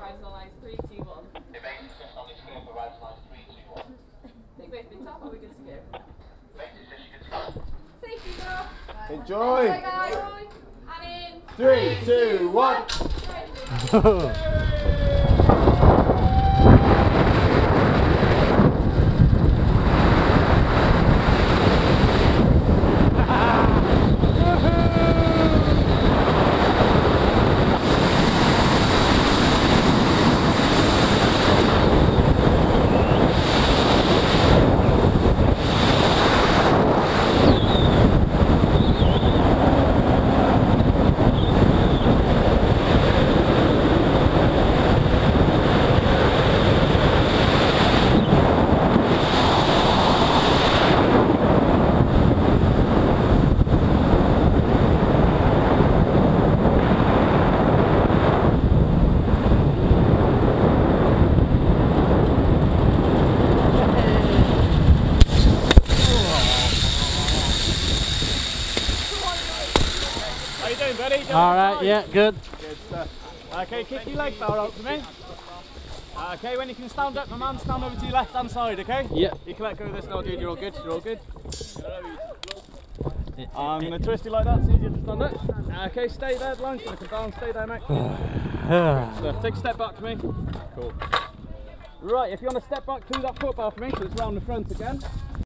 Rise on ice, 3, 2, 1. Think both been top, or we good to go? Safety door. Enjoy. Right, guys. And in 3, 2, 1. How you doing, buddy? Alright, yeah, good. Good stuff. Okay, kick your leg bar out to me. Okay, when you can stand up, my man, stand over to your left hand side, okay? Yeah. You can let go of this now, dude. You're all good. You're all good. I'm going to twist you like that, it's easier to stand up. Okay, stay there, Blanche. Gonna come down, stay there, mate. So, take a step back to me. Cool. Right, if you want to step back through that foot bar for me, so it's round the front again.